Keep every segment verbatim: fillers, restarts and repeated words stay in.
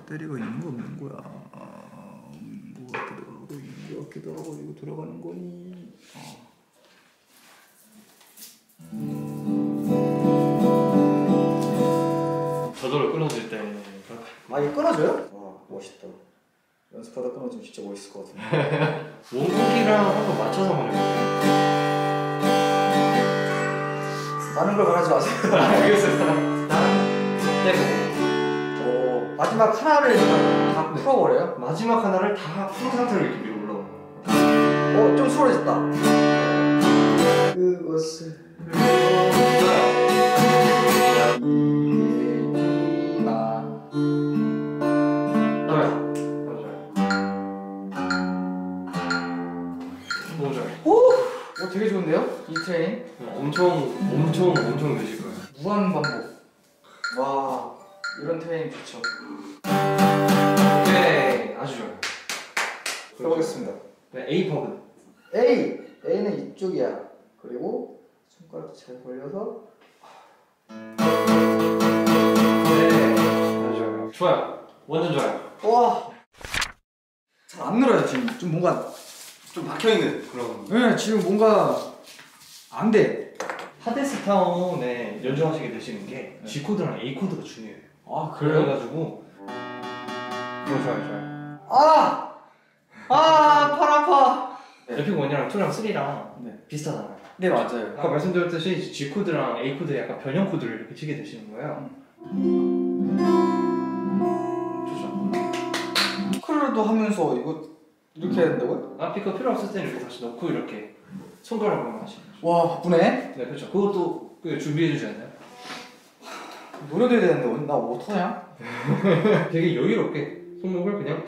배터리가 있는 거 없는 거야? 아, 없는 거 같기도 하고 있는 거 같기도 하고. 이거 들어가는 거니? 아. 저절로 끊어질 때 많이 끊어져요? 와, 멋있다. 연습하다 끊어지면 진짜 멋있을 것 같은데. 원곡이랑 한번 맞춰서 한번 해볼게요. 많은 걸 말하지 마세요. 알겠어요. 나는 떼고 오, 마지막 하나를 다 풀어버려요? 마지막 하나를 다 푼 상태로 이렇게 위로 올라오는 어, 좀 수월해졌다. 그것을 어, 되게 좋은데요? 이 트레이닝? 엄청 엄청 엄청 되실 거예요. 무한 반복. 와, 이런 트레이닝 좋죠. 네, 아주 좋아요. 해보겠습니다. 네, A 팝은 A! A는 이쪽이야. 그리고 손가락 잘 벌려서. 네, 아주 좋아요. 좋아요. 완전 좋아요. 와, 잘 안 늘어요 지금. 좀 뭔가 좀 박혀있는 그런. 네, 지금 뭔가 안 돼. 하데스타운에 연주하시게 되시는 게 네. G 코드랑 A 코드가 중요해요. 아, 그래가지고 너무 좋아요, 좋아요. 아! 아, 팔 아파. 에픽 원이랑 투랑 쓰리랑 네. 비슷하잖아요. 네, 맞아요. 아까 말씀드렸듯이 G 코드랑 A 코드 약간 변형 코드를 이렇게 치게 되시는 거예요. 좋죠. 피크로도 하면서 이거 이렇게 해야 된다고요? 아, 피크 필요 없을 때는 이렇게 다시 넣고 이렇게 손가락으로 하시는 거죠. 와, 바쁘네. 네, 그렇죠. 그것도 준비해 주지 않나요? 노래도 해야 되는데 나 어떡하냐? 되게 여유롭게 손목을 그냥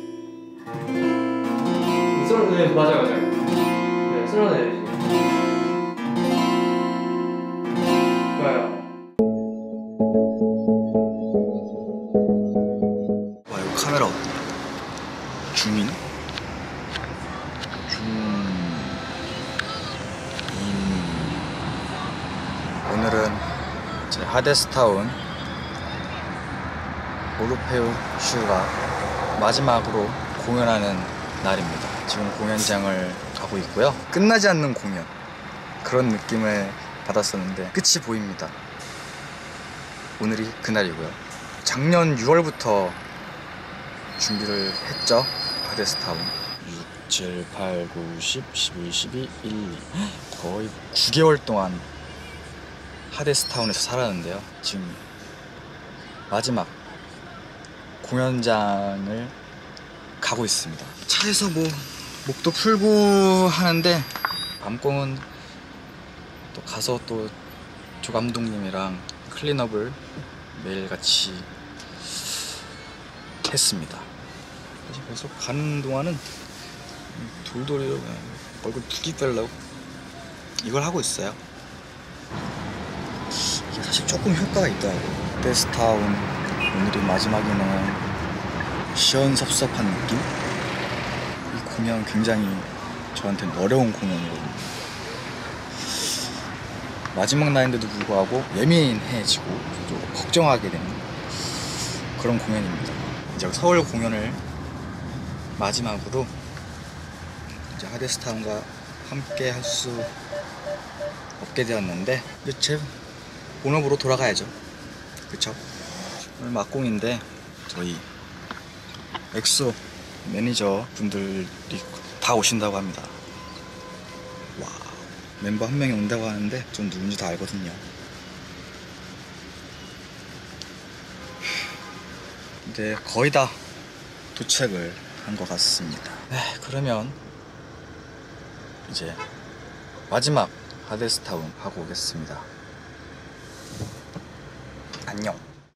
쓸어, 네, 맞아요, 맞아요. 네, 쓸어내야지. 좋아요. 와, 이거 카메라 어때? 줌인? 줌... 인... 오늘은 제 하데스타운 오르페우 슈가 마지막으로 공연하는 날입니다. 지금 공연장을 가고 있고요. 끝나지 않는 공연, 그런 느낌을 받았었는데 끝이 보입니다. 오늘이 그날이고요. 작년 유월부터 준비를 했죠. 하데스타운 육, 칠, 팔, 구, 십, 십일, 십이, 일, 이 거의 구 개월 동안 하데스타운에서 살았는데요. 지금 마지막 공연장을 가고 있습니다. 차에서 뭐 목도 풀고 하는데 밤공은 또 가서 또 조 감독님이랑 클린업을 매일 같이 했습니다. 그래서 가는 동안은 돌돌이로 그냥 얼굴 푸기 빼려고 이걸 하고 있어요. 이게 사실 조금 효과가 있더라고요. 하데스타운 오늘이 마지막에는 시원섭섭한 느낌? 이 공연 굉장히 저한테는 어려운 공연이거든요. 마지막 날인데도 불구하고 예민해지고 좀 걱정하게 되는 그런 공연입니다. 이제 서울 공연을 마지막으로 이제 하데스타운과 함께 할 수 없게 되었는데 이제 제 본업으로 돌아가야죠. 그쵸? 오늘 막공인데 저희 엑소 매니저 분들이 다 오신다고 합니다. 와, 멤버 한 명이 온다고 하는데 전 누군지 다 알거든요. 근데 거의 다 도착을 한 것 같습니다. 네, 그러면 이제 마지막 하데스타운 하고 오겠습니다. 안녕.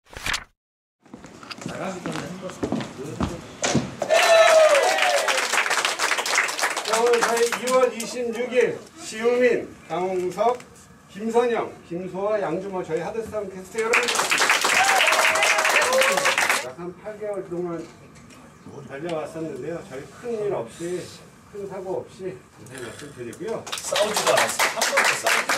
오늘 저희 이월 이십육일 시우민, 강홍석, 김선영, 김소아, 양주모 저희 하데스타운 캐스트 여러분 약 한 팔 개월 동안 달려왔었는데요. 저희 큰 일 없이 큰 사고 없이 감사의 말씀 드리고요. 싸우지도 않았어요. 한 번도 싸우지도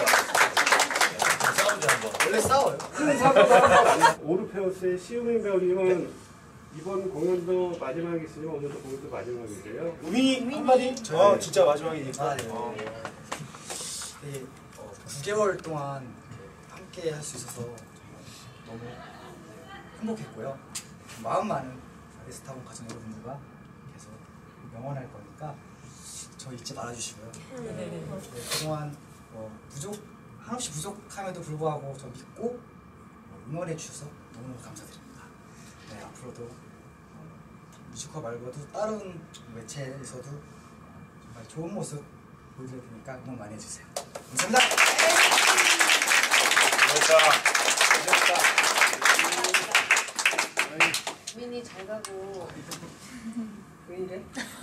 않았어요. 싸우지 한 번. 원래 싸워요. 큰 사고도 한번 오르페우스의 시우민 배우님은 이번 공연도 마지막이시지만 오늘도 공연도 마지막이세요. 우민이 한마디? 저 진짜 마지막이니까. 아, 네. 어. 되게 어, 구 개월 동안 함께 할 수 있어서 너무 행복했고요. 마음 많은 아리스타운 가족 여러분들과 계속 영원할 거니까 저 잊지 말아주시고요. 네. 네, 그동안 어, 부족 한없이 부족함에도 불구하고 저 믿고 응원해 주셔서 너무너무 감사드립니다. 네, 앞으로도 어, 뮤지컬 말고도 다른 매체에서도 정말 좋은 모습 보여드릴 테니까 응원 많이 해주세요. 감사합니다. 우민이 잘 가고. 왜 이래?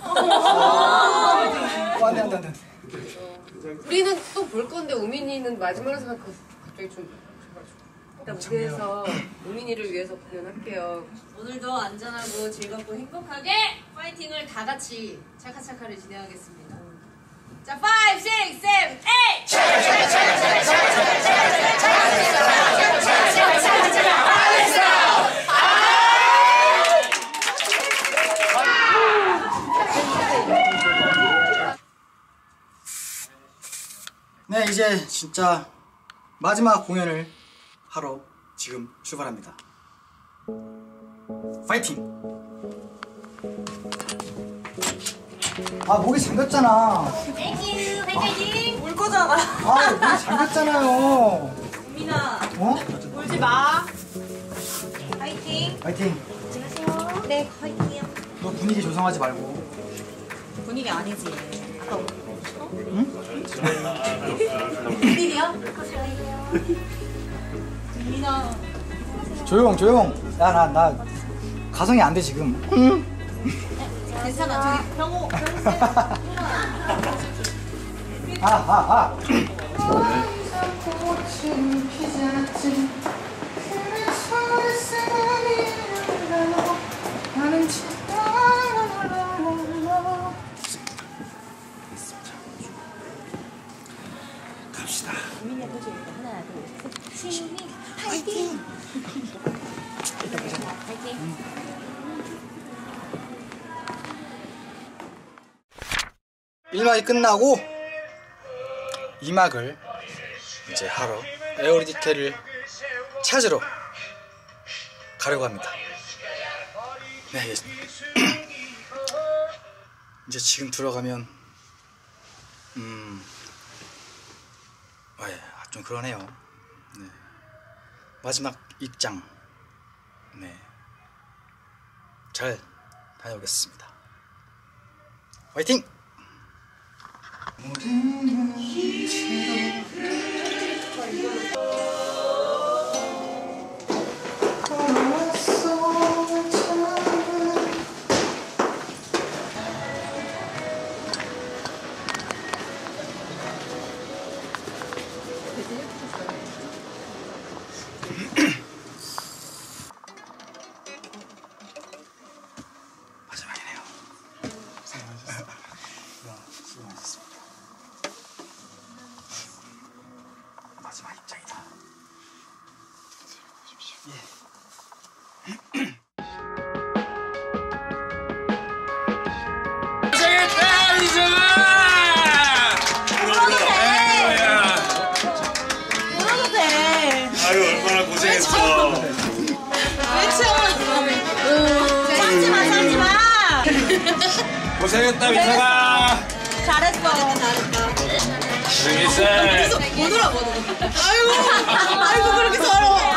어, 안 돼, 안 돼, 안 돼. 우리는 또 볼 건데 우민이는 마지막으로 생각해서 갑자기 좀 일단 무대에서 우민이를 위해서 공연할게요. 오늘도 안전하고 즐겁고 행복하게 파이팅을 다 같이 찰카찰카를 진행하겠습니다. 자, 파이브, 식스, 세븐, 에잇! 네, 이제 진짜 마지막 공연을 하러 지금 출발합니다. 파이팅! 아, 목이 잠겼잖아. 땡큐, 화이팅! 울 거잖아. 아, 목이 잠겼잖아요. 우민아, 어? 울지 마. 화이팅! 파이팅! 안녕하세요. 네, 화이팅이요. 너 분위기 조성하지 말고. 분위기 아니지. 아까 응? 일이요? 우민아. 조용, 조용. 야, 나, 나 가성이 안 돼, 지금. 응? 괜찮아. 저기 병호, 병호 아, 아, 아. 갑시다. 우민이 해보죠. 하나, 둘, 셋. 시우민, 파이팅! 파이팅! 일 막이 끝나고 이 막을 이제 하러 에어리디케를 찾으러 가려고 합니다. 네, 알겠습니다. 이제 지금 들어가면 음, 아, 예, 좀 그러네요. 네. 마지막 입장, 네, 잘 다녀오겠습니다. 화이팅! 마지막이네요. 수고하셨습니다. 수고하셨습니다. 마지막 입장이다. 예. 고생했다 이정아. 울어도 돼. 울어도 돼. 아유 얼마나 고생했어. 왜 채워? 싸지 마, 싸지 마. 고생했다 민서가. 잘했어. 잘했다. 고생했어. 못 울어, 못 울어. 아이고, 아이고 그렇게 서러워.